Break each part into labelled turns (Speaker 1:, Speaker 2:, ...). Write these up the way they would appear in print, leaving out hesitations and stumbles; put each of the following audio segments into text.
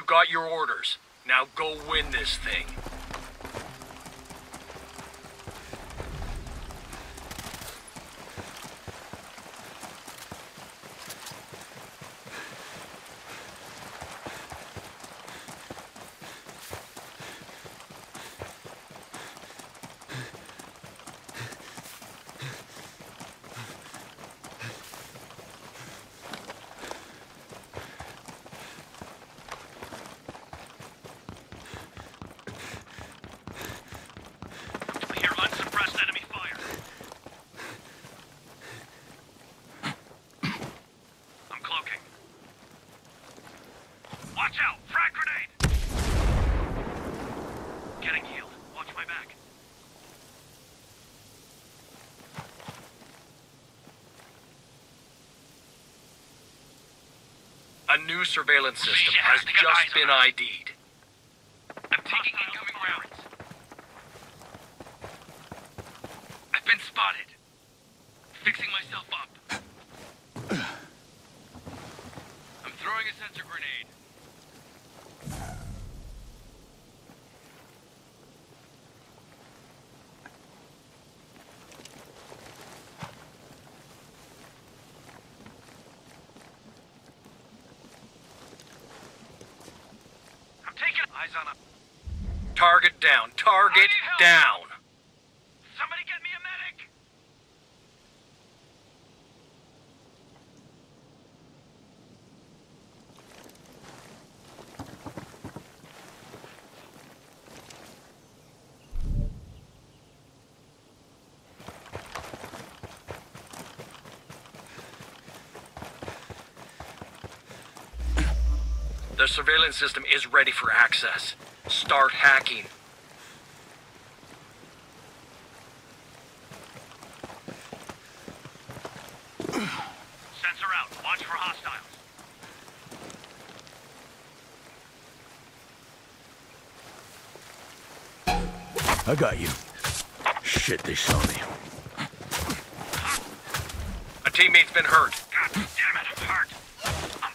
Speaker 1: got your orders. Now go win this thing.
Speaker 2: Watch out! Frag grenade! Getting healed. Watch my back.
Speaker 1: A new surveillance system has just been ID'd.
Speaker 2: I'm taking incoming rounds. I've been spotted. Fixing myself up. I'm throwing a sensor grenade. Eyes on a...
Speaker 1: Target down. Target down.
Speaker 2: Somebody get me a medic!
Speaker 1: The surveillance system is ready for access. Start hacking.
Speaker 2: Sensor out. Watch for hostiles.
Speaker 3: I got you. Shit, they saw me.
Speaker 1: A teammate's been hurt.
Speaker 2: God damn it, I'm hurt. I'm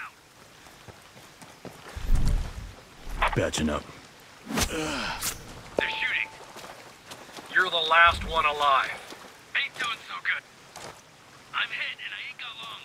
Speaker 2: bleeding out.
Speaker 3: Batching up.
Speaker 2: They're shooting.
Speaker 1: You're the last one alive.
Speaker 2: Ain't doing so good. I'm hit and I ain't got long.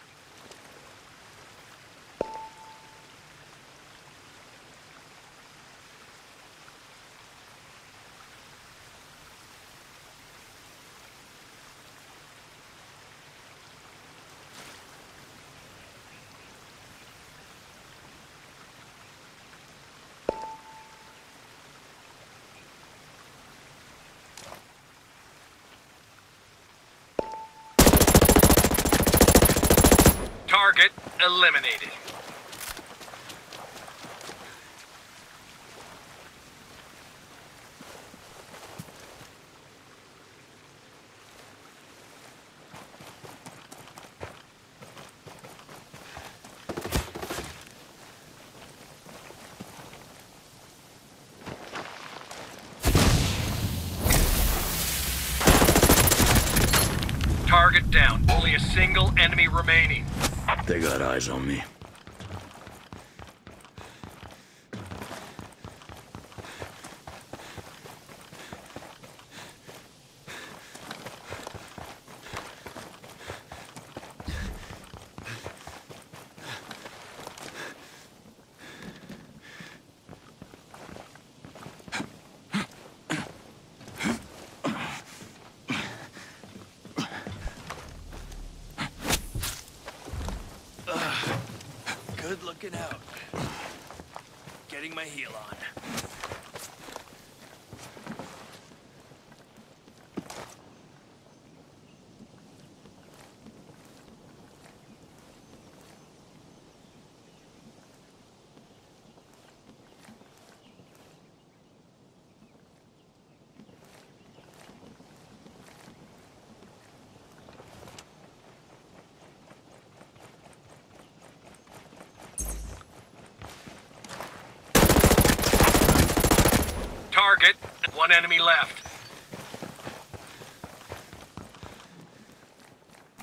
Speaker 1: Target eliminated. Target down. Only a single enemy remaining.
Speaker 3: They got eyes on me.
Speaker 4: Good looking out. Getting my heel on.
Speaker 1: Target. One enemy left.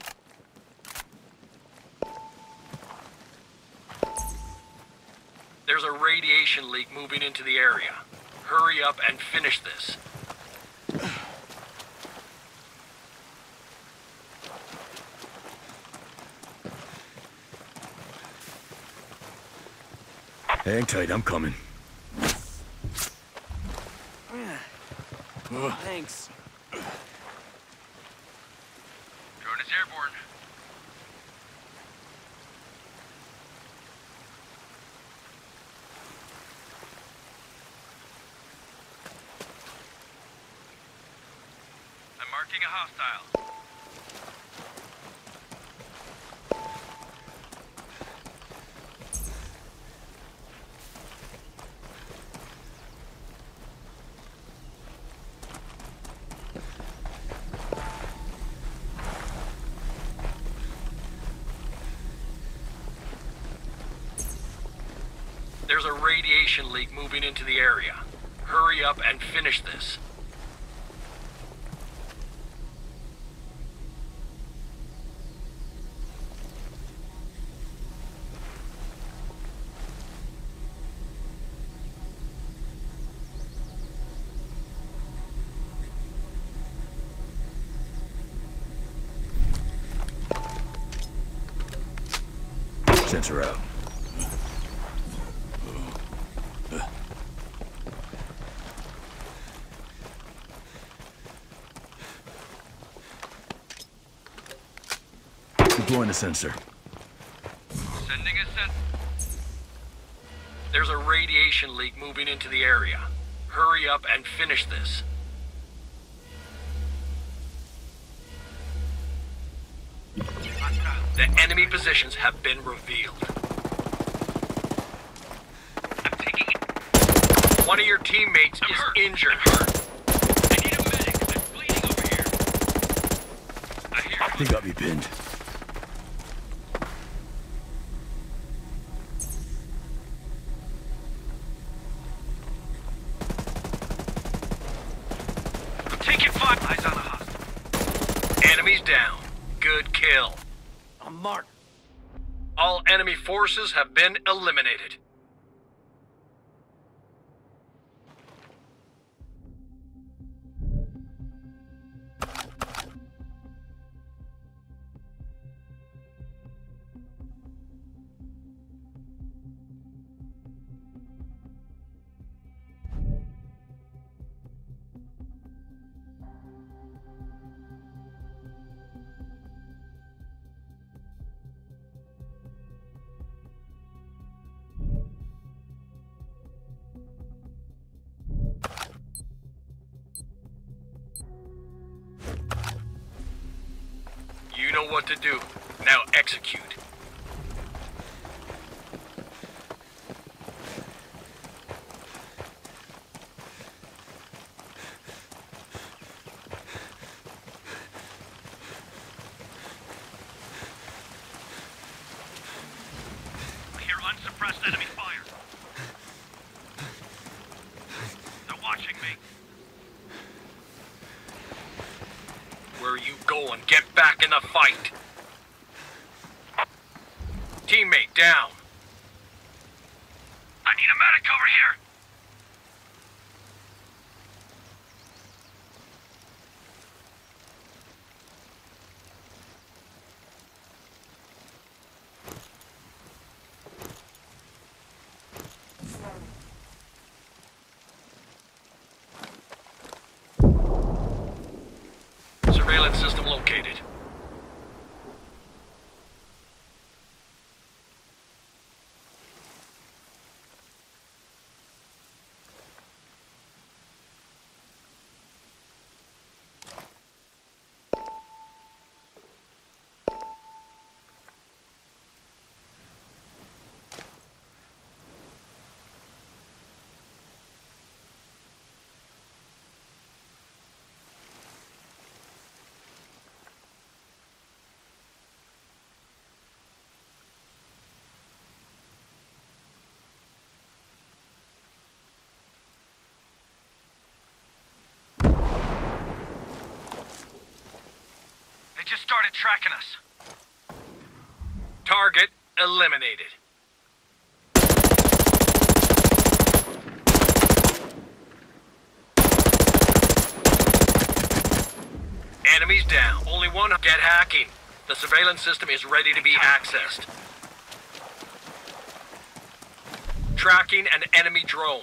Speaker 1: There's There's a radiation leak moving into the area. Hurry up and finish this.
Speaker 3: Hang tight, I'm coming.
Speaker 4: Thanks.
Speaker 2: Drone is airborne. I'm marking a hostile.
Speaker 1: There's a radiation leak moving into the area. Hurry up and finish this.
Speaker 3: Sensor out. Deploying the sensor.
Speaker 2: Sending a sensor.
Speaker 1: There's a radiation leak moving into the area. Hurry up and finish this.
Speaker 2: Hostile.
Speaker 1: The enemy positions have been revealed.
Speaker 2: I'm taking it.
Speaker 1: One of your teammates
Speaker 2: I'm
Speaker 1: is
Speaker 2: hurt.
Speaker 1: injured.
Speaker 2: I need a medic. I'm bleeding over here. I hear
Speaker 3: They got me pinned.
Speaker 2: I'm taking fire. Eyes on the hostile.
Speaker 1: Enemies down. Good kill.
Speaker 4: I'm marked.
Speaker 1: All enemy forces have been eliminated. You know what to do. Now execute.
Speaker 2: I hear unsuppressed enemy fire. They're watching me.
Speaker 1: Where are you going? Get back in the fight. Teammate down.
Speaker 2: I need a medic over here.
Speaker 1: Surveillance system located.
Speaker 2: They just started tracking us.
Speaker 1: Target eliminated. Enemies down. Only one. Get hacking. The surveillance system is ready to be accessed. Tracking an enemy drone.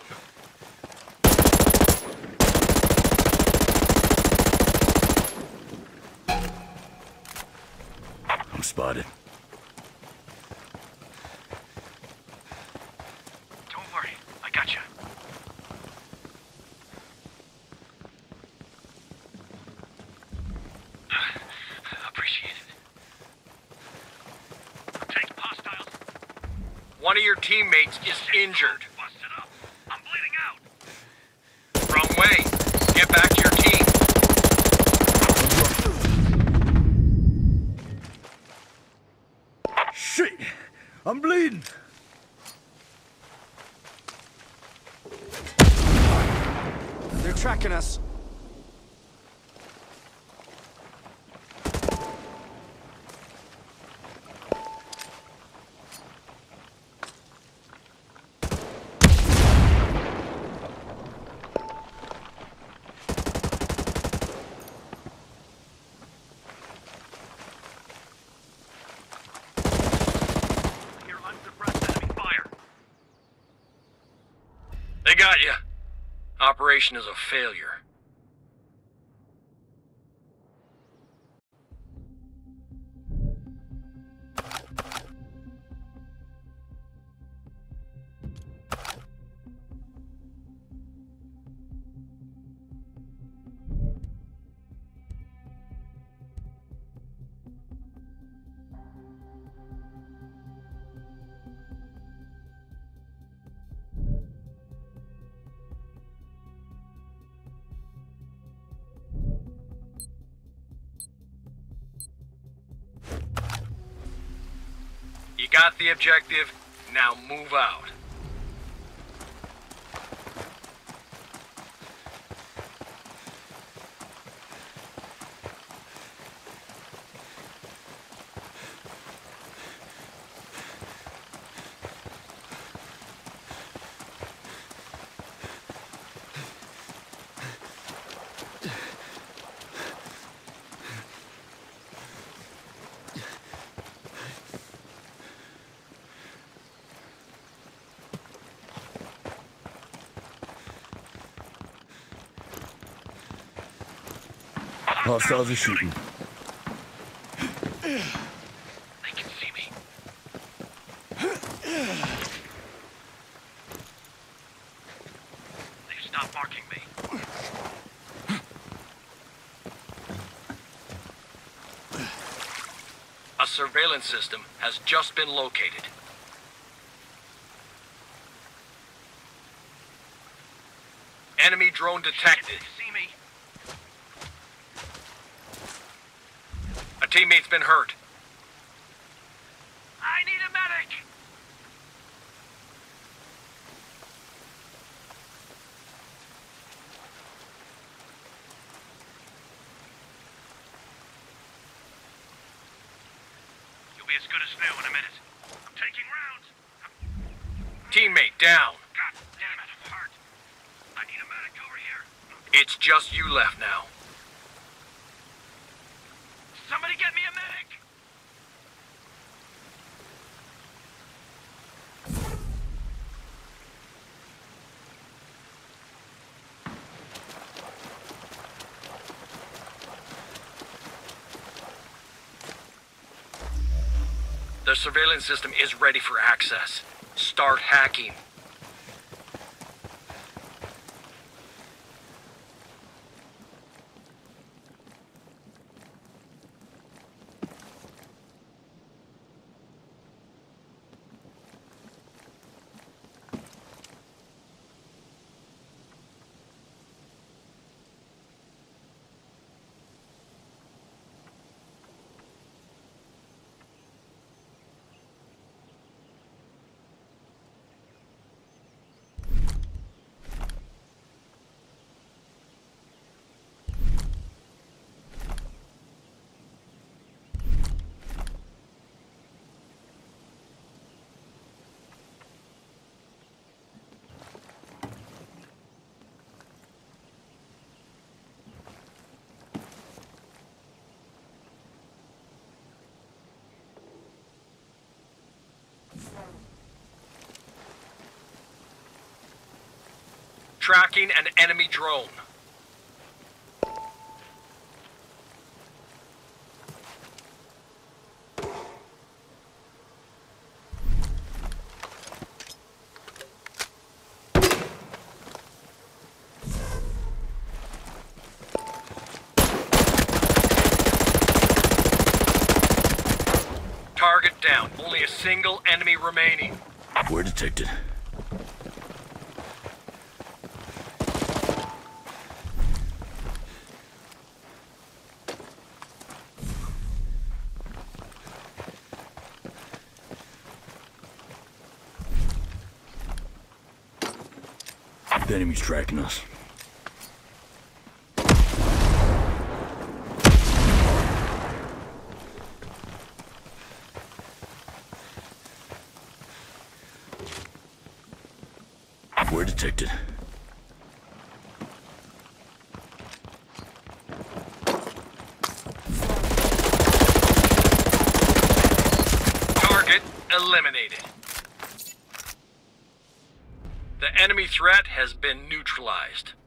Speaker 3: I'm spotted.
Speaker 2: Don't worry, I got you. Appreciate it. Take hostiles.
Speaker 1: One of your teammates is injured.
Speaker 2: Busted up. I'm bleeding out.
Speaker 1: Wrong way. Get back to your team.
Speaker 3: Shit! I'm bleeding!
Speaker 4: They're tracking us.
Speaker 2: Hear unsuppressed enemy fire.
Speaker 1: They got you. Operation is a failure. You got the objective, now move out.
Speaker 3: Hostiles are shooting.
Speaker 2: They can see me. They've stopped marking me.
Speaker 1: A surveillance system has just been located. Enemy drone detected.
Speaker 2: They see me.
Speaker 1: A teammate's been hurt.
Speaker 2: I need a medic. You'll be as good as new in a minute. I'm taking rounds.
Speaker 1: Teammate down.
Speaker 2: God damn it, I'm hurt. I need a medic over here.
Speaker 1: It's just you left now.
Speaker 2: Somebody get me a medic!
Speaker 1: The surveillance system is ready for access. Start hacking. Tracking an enemy drone. Target down. Only a single enemy remaining.
Speaker 3: We're detected. The enemy's tracking us. We're detected.
Speaker 1: Target eliminated. The enemy threat has been neutralized.